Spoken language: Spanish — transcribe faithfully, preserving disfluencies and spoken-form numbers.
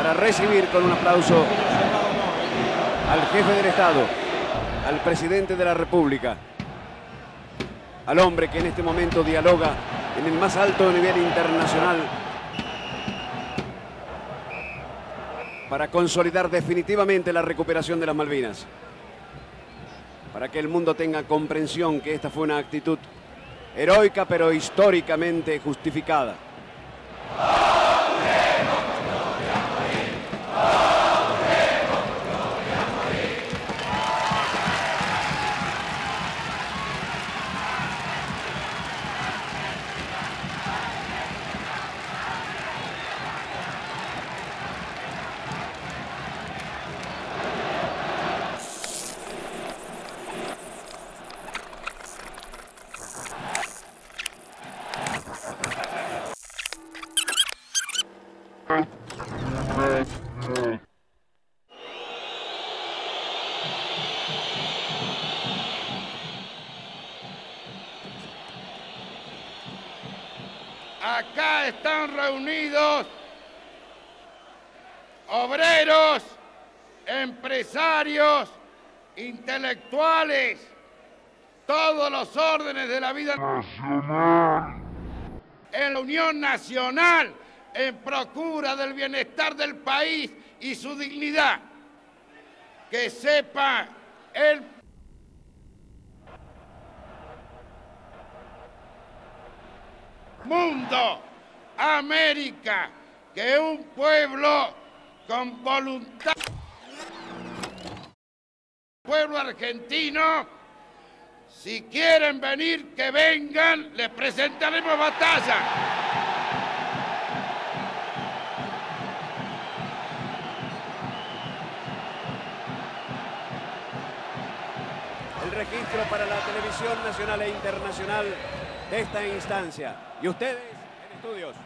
para recibir con un aplauso al jefe del Estado, al presidente de la República, al hombre que en este momento dialoga en el más alto nivel internacional para consolidar definitivamente la recuperación de las Malvinas, para que el mundo tenga comprensión que esta fue una actitud heroica pero históricamente justificada. Acá están reunidos obreros, empresarios, intelectuales, todos los órdenes de la vida nacional, en la Unión Nacional, en procura del bienestar del país y su dignidad. Que sepa el mundo, América, que un pueblo con voluntad, pueblo argentino, si quieren venir, que vengan, les presentaremos batalla. El registro para la televisión nacional e internacional de esta instancia. Y ustedes en estudios.